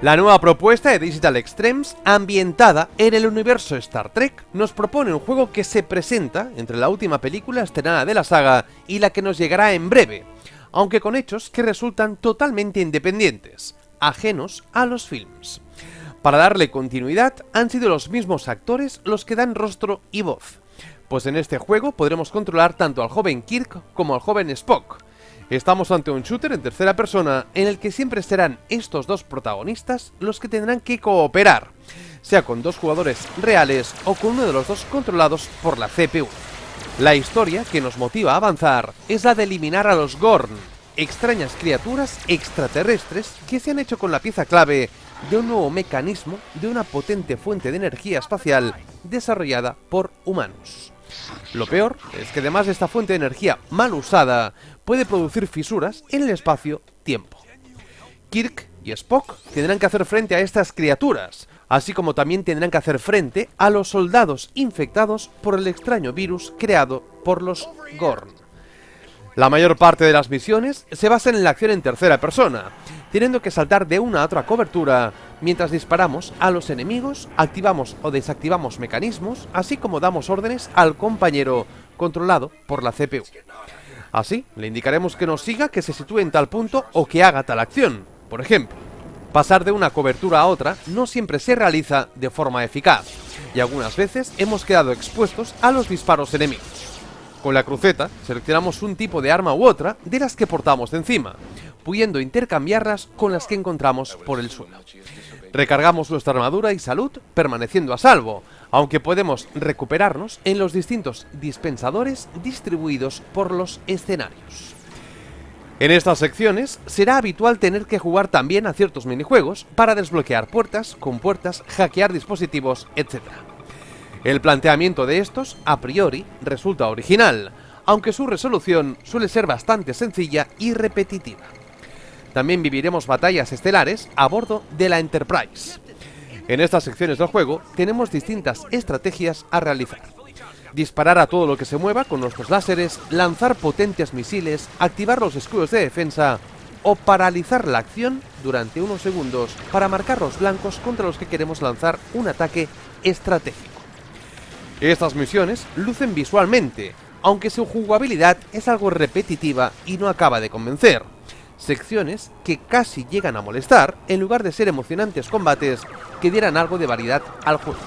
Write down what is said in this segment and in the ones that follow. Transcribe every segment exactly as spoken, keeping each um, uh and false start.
La nueva propuesta de Digital Extremes, ambientada en el universo Star Trek, nos propone un juego que se presenta entre la última película estrenada de la saga y la que nos llegará en breve, aunque con hechos que resultan totalmente independientes, ajenos a los films. Para darle continuidad, han sido los mismos actores los que dan rostro y voz, pues en este juego podremos controlar tanto al joven Kirk como al joven Spock. Estamos ante un shooter en tercera persona en el que siempre serán estos dos protagonistas los que tendrán que cooperar, sea con dos jugadores reales o con uno de los dos controlados por la C P U. La historia que nos motiva a avanzar es la de eliminar a los Gorn, extrañas criaturas extraterrestres que se han hecho con la pieza clave de un nuevo mecanismo de una potente fuente de energía espacial desarrollada por humanos. Lo peor es que además de esta fuente de energía mal usada, puede producir fisuras en el espacio-tiempo. Kirk y Spock tendrán que hacer frente a estas criaturas, así como también tendrán que hacer frente a los soldados infectados por el extraño virus creado por los Gorn. La mayor parte de las misiones se basan en la acción en tercera persona, teniendo que saltar de una a otra cobertura mientras disparamos a los enemigos, activamos o desactivamos mecanismos, así como damos órdenes al compañero controlado por la C P U. Así, le indicaremos que nos siga, que se sitúe en tal punto o que haga tal acción. Por ejemplo, pasar de una cobertura a otra no siempre se realiza de forma eficaz, y algunas veces hemos quedado expuestos a los disparos enemigos. Con la cruceta seleccionamos un tipo de arma u otra de las que portamos encima, pudiendo intercambiarlas con las que encontramos por el suelo. Recargamos nuestra armadura y salud permaneciendo a salvo, aunque podemos recuperarnos en los distintos dispensadores distribuidos por los escenarios. En estas secciones será habitual tener que jugar también a ciertos minijuegos para desbloquear puertas, compuertas, hackear dispositivos, etcétera. El planteamiento de estos, a priori, resulta original, aunque su resolución suele ser bastante sencilla y repetitiva. También viviremos batallas estelares a bordo de la Enterprise. En estas secciones del juego tenemos distintas estrategias a realizar. Disparar a todo lo que se mueva con nuestros láseres, lanzar potentes misiles, activar los escudos de defensa o paralizar la acción durante unos segundos para marcar los blancos contra los que queremos lanzar un ataque estratégico. Estas misiones lucen visualmente, aunque su jugabilidad es algo repetitiva y no acaba de convencer. Secciones que casi llegan a molestar en lugar de ser emocionantes combates que dieran algo de variedad al juego.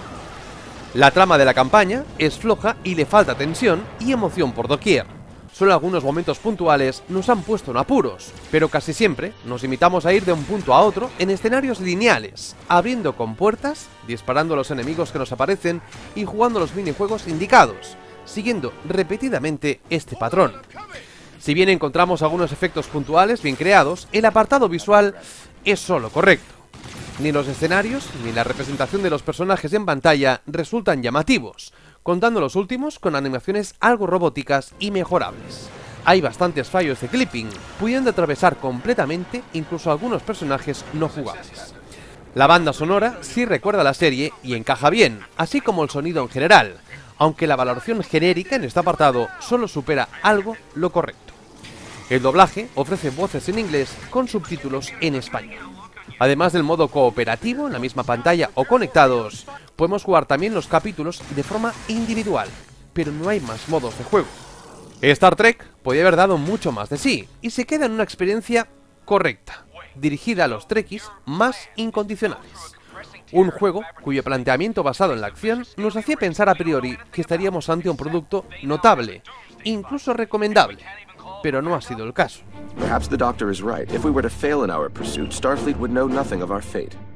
La trama de la campaña es floja y le falta tensión y emoción por doquier. Solo algunos momentos puntuales nos han puesto en apuros, pero casi siempre nos limitamos a ir de un punto a otro en escenarios lineales, abriendo compuertas, disparando a los enemigos que nos aparecen y jugando los minijuegos indicados, siguiendo repetidamente este patrón. Si bien encontramos algunos efectos puntuales bien creados, el apartado visual es solo correcto. Ni los escenarios ni la representación de los personajes en pantalla resultan llamativos, contando los últimos con animaciones algo robóticas y mejorables. Hay bastantes fallos de clipping, pudiendo atravesar completamente incluso algunos personajes no jugables. La banda sonora sí recuerda a la serie y encaja bien, así como el sonido en general, aunque la valoración genérica en este apartado solo supera algo lo correcto. El doblaje ofrece voces en inglés con subtítulos en español. Además del modo cooperativo en la misma pantalla o conectados, podemos jugar también los capítulos de forma individual, pero no hay más modos de juego. Star Trek podría haber dado mucho más de sí, y se queda en una experiencia correcta, dirigida a los trekkies más incondicionales. Un juego cuyo planteamiento basado en la acción nos hacía pensar a priori que estaríamos ante un producto notable, incluso recomendable, pero no ha sido el caso. Perhaps the Doctor is right. If we were to fail in our pursuit, Starfleet would know nothing of our fate.